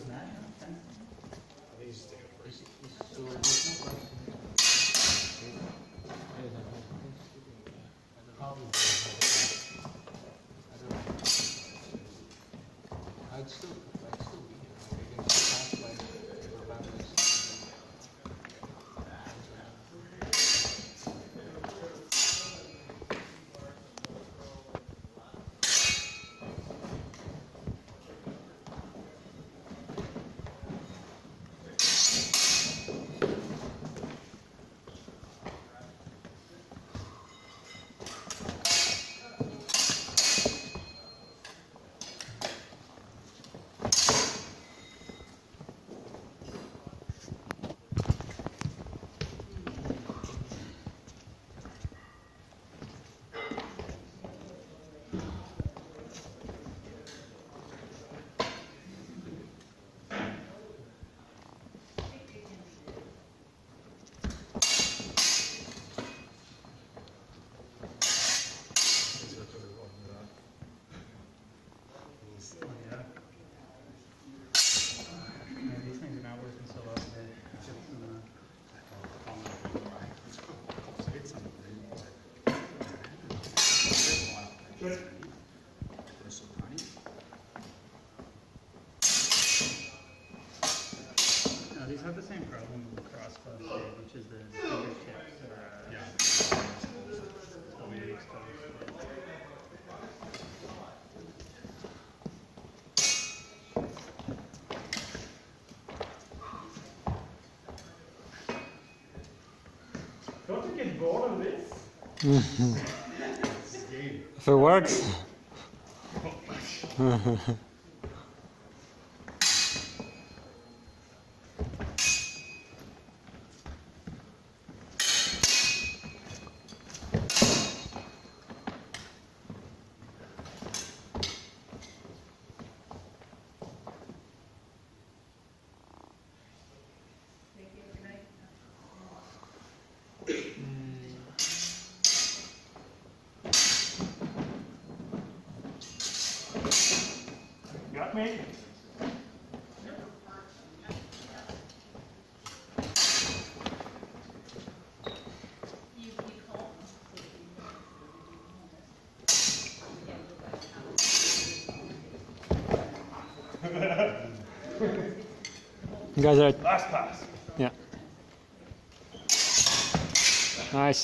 These have the same problem with the crossbow blade, which is the fingertips are totally exposed. Don't you get bored of this? If it works. Got me? You guys are. Last pass. Yeah. Nice.